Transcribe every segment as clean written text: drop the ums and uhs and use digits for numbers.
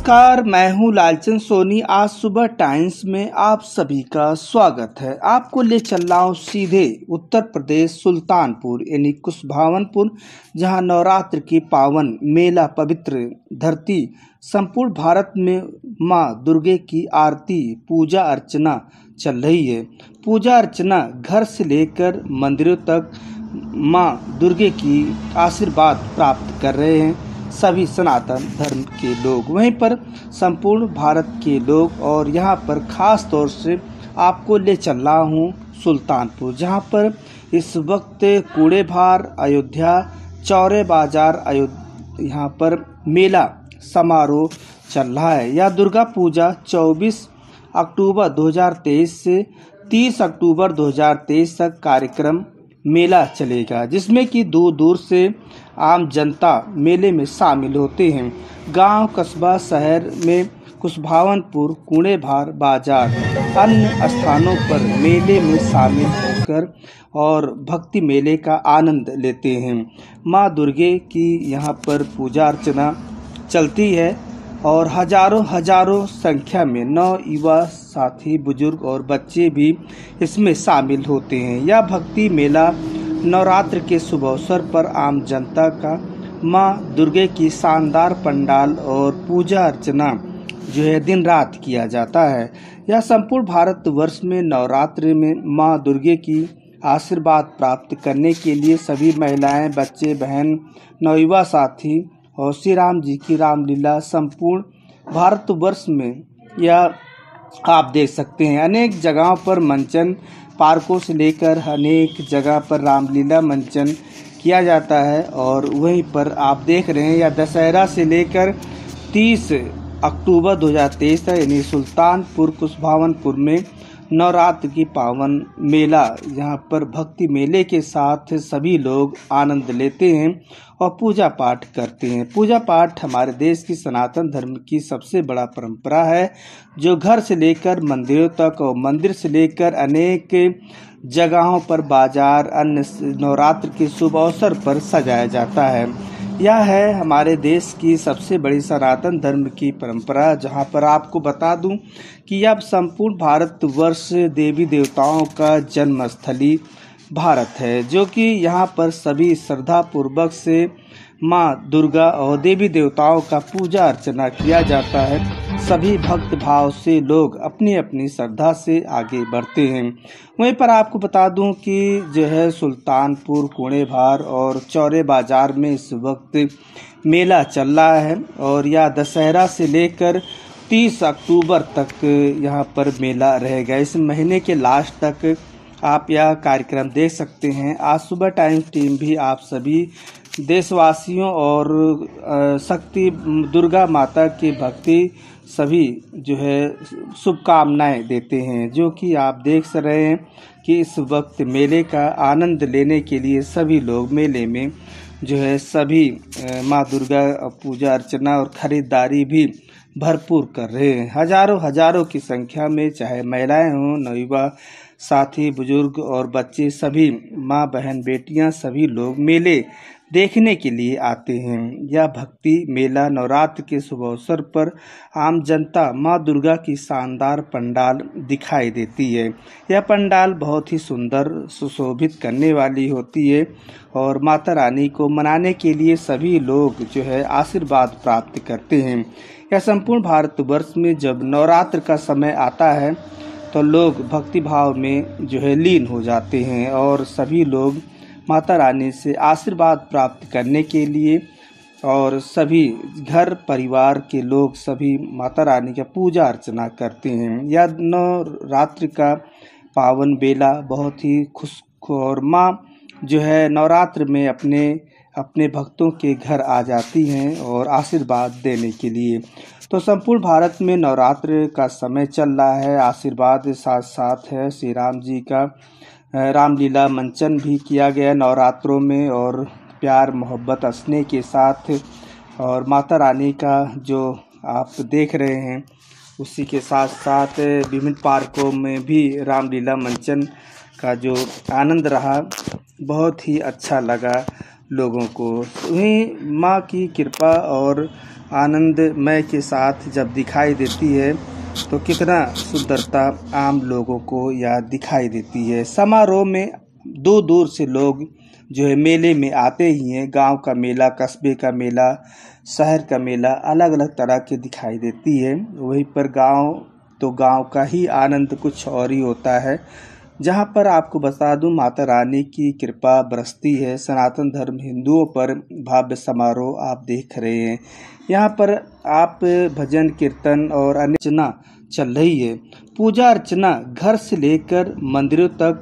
नमस्कार, मैं हूं लालचंद सोनी। आज सुबह टाइम्स में आप सभी का स्वागत है। आपको ले चल रहा हूं सीधे उत्तर प्रदेश सुल्तानपुर यानी कुशभावनपुर, जहां नवरात्र की पावन मेला पवित्र धरती संपूर्ण भारत में मां दुर्गे की आरती पूजा अर्चना चल रही है। पूजा अर्चना घर से लेकर मंदिरों तक मां दुर्गे की आशीर्वाद प्राप्त कर रहे हैं सभी सनातन धर्म के लोग। वहीं पर संपूर्ण भारत के लोग, और यहाँ पर ख़ास तौर से आपको ले चल रहा हूँ सुल्तानपुर, जहाँ पर इस वक्त कूड़ेभार अयोध्या चौरे बाजार यहाँ पर मेला समारोह चल रहा है। यह दुर्गा पूजा 24 अक्टूबर 2023 से 30 अक्टूबर 2023 तक कार्यक्रम मेला चलेगा, जिसमें कि दूर दूर से आम जनता मेले में शामिल होते हैं। गांव, कस्बा, शहर में कुशभावनपुर, कूड़ेभार बाजार अन्य स्थानों पर मेले में शामिल होकर और भक्ति मेले का आनंद लेते हैं। मां दुर्गे की यहां पर पूजा अर्चना चलती है और हजारों संख्या में नौयुवा साथी, बुजुर्ग और बच्चे भी इसमें शामिल होते हैं। यह भक्ति मेला नवरात्र के शुभ अवसर पर आम जनता का मां दुर्गे की शानदार पंडाल और पूजा अर्चना जो है दिन रात किया जाता है। यह संपूर्ण भारतवर्ष में नवरात्र में मां दुर्गे की आशीर्वाद प्राप्त करने के लिए सभी महिलाएं, बच्चे, बहन, नवयुवा साथी और श्री राम जी की रामलीला संपूर्ण भारतवर्ष में यह आप देख सकते हैं। अनेक जगहों पर मंचन, पार्कों से लेकर अनेक जगह पर रामलीला मंचन किया जाता है। और वहीं पर आप देख रहे हैं या दशहरा से लेकर 30 अक्टूबर 2023 तक यानी सुल्तानपुर कुशभावनपुर में नवरात्र की पावन मेला, यहाँ पर भक्ति मेले के साथ सभी लोग आनंद लेते हैं और पूजा पाठ करते हैं। पूजा पाठ हमारे देश की सनातन धर्म की सबसे बड़ा परंपरा है, जो घर से लेकर मंदिरों तक और मंदिर से लेकर अनेक जगहों पर बाजार अन्य नवरात्र के शुभ अवसर पर सजाया जाता है। यह है हमारे देश की सबसे बड़ी सनातन धर्म की परंपरा, जहां पर आपको बता दूं कि अब संपूर्ण भारतवर्ष देवी देवताओं का जन्मस्थली भारत है, जो कि यहां पर सभी श्रद्धा पूर्वक से मां दुर्गा और देवी देवताओं का पूजा अर्चना किया जाता है। सभी भक्त भाव से लोग अपनी अपनी श्रद्धा से आगे बढ़ते हैं। वहीं पर आपको बता दूं कि जो है सुल्तानपुर, कूड़ेभार और चौरे बाजार में इस वक्त मेला चल रहा है और यह दशहरा से लेकर 30 अक्टूबर तक यहाँ पर मेला रहेगा। इस महीने के लास्ट तक आप यह कार्यक्रम देख सकते हैं। आज सुबह टाइम्स टीम भी आप सभी देशवासियों और शक्ति दुर्गा माता की भक्ति सभी जो है शुभकामनाएं देते हैं, जो कि आप देख रहे हैं कि इस वक्त मेले का आनंद लेने के लिए सभी लोग मेले में जो है सभी माँ दुर्गा पूजा अर्चना और खरीदारी भी भरपूर कर रहे हैं। हजारों की संख्या में चाहे महिलाएं हों, नवयुवा साथी, बुजुर्ग और बच्चे, सभी माँ बहन बेटियां सभी लोग मेले देखने के लिए आते हैं। यह भक्ति मेला नवरात्र के शुभ अवसर पर आम जनता माँ दुर्गा की शानदार पंडाल दिखाई देती है। यह पंडाल बहुत ही सुंदर सुशोभित करने वाली होती है और माता रानी को मनाने के लिए सभी लोग जो है आशीर्वाद प्राप्त करते हैं। यह संपूर्ण भारतवर्ष में जब नवरात्र का समय आता है तो लोग भक्ति भाव में जो है लीन हो जाते हैं और सभी लोग माता रानी से आशीर्वाद प्राप्त करने के लिए और सभी घर परिवार के लोग सभी माता रानी का पूजा अर्चना करते हैं। यह नवरात्र का पावन बेला बहुत ही खुश और माँ जो है नवरात्र में अपने भक्तों के घर आ जाती हैं और आशीर्वाद देने के लिए। तो संपूर्ण भारत में नवरात्र का समय चल रहा है। आशीर्वाद साथ साथ है। श्री राम जी का रामलीला मंचन भी किया गया नवरात्रों में और प्यार मोहब्बत स्नेह के साथ, और माता रानी का जो आप देख रहे हैं उसी के साथ साथ विभिन्न पार्कों में भी रामलीला मंचन का जो आनंद रहा बहुत ही अच्छा लगा लोगों को। वहीं माँ की कृपा और आनंदमय के साथ जब दिखाई देती है तो कितना सुंदरता आम लोगों को याद दिखाई देती है। समारोह में दूर दूर से लोग जो है मेले में आते ही हैं। गांव का मेला, कस्बे का मेला, शहर का मेला अलग अलग तरह के दिखाई देती है। वहीं पर गांव का ही आनंद कुछ और ही होता है, जहां पर आपको बता दूं माता रानी की कृपा बरसती है। सनातन धर्म हिंदुओं पर भव्य समारोह आप देख रहे हैं। यहाँ पर आप भजन कीर्तन और अर्चना चल रही है। पूजा अर्चना घर से लेकर मंदिरों तक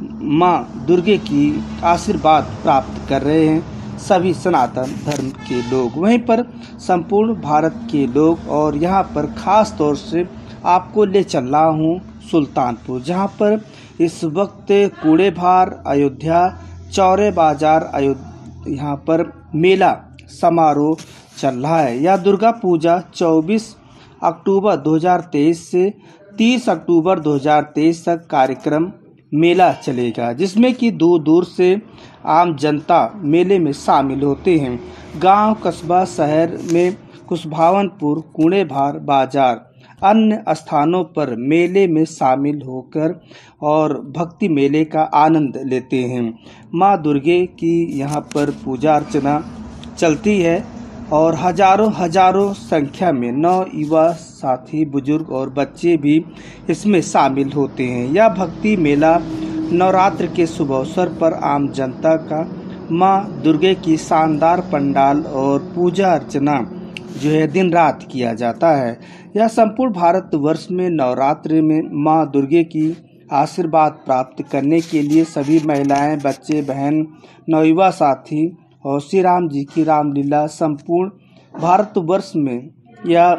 माँ दुर्गे की आशीर्वाद प्राप्त कर रहे हैं सभी सनातन धर्म के लोग। वहीं पर संपूर्ण भारत के लोग, और यहाँ पर खास तौर से आपको ले चल रहा हूँ सुल्तानपुर, जहाँ पर इस वक्त कूड़ेभार अयोध्या चौरे बाजार यहाँ पर मेला समारोह चल रहा है। यह दुर्गा पूजा 24 अक्टूबर 2023 से 30 अक्टूबर 2023 तक कार्यक्रम मेला चलेगा, जिसमें कि दूर दूर से आम जनता मेले में शामिल होते हैं। गांव, कस्बा, शहर में कुशभावनपुर, कूड़ेभार बाजार अन्य स्थानों पर मेले में शामिल होकर और भक्ति मेले का आनंद लेते हैं। माँ दुर्गे की यहाँ पर पूजा अर्चना चलती है और हजारों संख्या में नौयुवा साथी, बुजुर्ग और बच्चे भी इसमें शामिल होते हैं। यह भक्ति मेला नवरात्र के शुभ अवसर पर आम जनता का माँ दुर्गे की शानदार पंडाल और पूजा अर्चना जो है दिन रात किया जाता है। यह संपूर्ण भारतवर्ष में नवरात्रि में माँ दुर्गे की आशीर्वाद प्राप्त करने के लिए सभी महिलाएं, बच्चे, बहन, नौयुवा साथी और श्री राम जी की रामलीला संपूर्ण भारतवर्ष में यह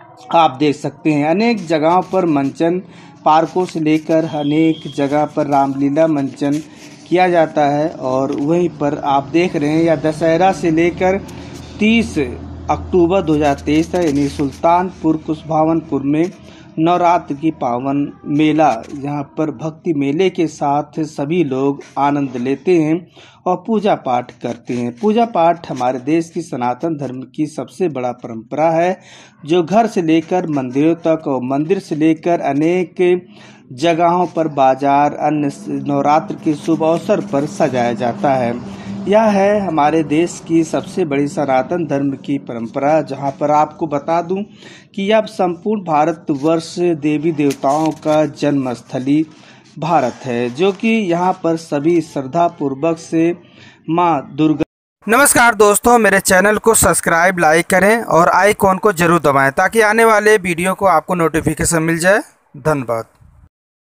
आप देख सकते हैं। अनेक जगहों पर मंचन, पार्कों से लेकर अनेक जगह पर रामलीला मंचन किया जाता है। और वहीं पर आप देख रहे हैं यह दशहरा से लेकर 30 अक्टूबर 2023 तक यानी सुल्तानपुर कुशभावनपुर में नवरात्र की पावन मेला, यहाँ पर भक्ति मेले के साथ सभी लोग आनंद लेते हैं और पूजा पाठ करते हैं। पूजा पाठ हमारे देश की सनातन धर्म की सबसे बड़ा परंपरा है, जो घर से लेकर मंदिरों तक और मंदिर से लेकर अनेक जगहों पर बाजार अन्य नवरात्र के शुभ अवसर पर सजाया जाता है। यह है हमारे देश की सबसे बड़ी सनातन धर्म की परंपरा, जहां पर आपको बता दूं कि अब संपूर्ण भारतवर्ष देवी देवताओं का जन्मस्थली भारत है, जो कि यहाँ पर सभी श्रद्धा पूर्वक से माँ दुर्गा। नमस्कार दोस्तों, मेरे चैनल को सब्सक्राइब, लाइक करें और आइकॉन को जरूर दबाएं ताकि आने वाले वीडियो को आपको नोटिफिकेशन मिल जाए। धन्यवाद।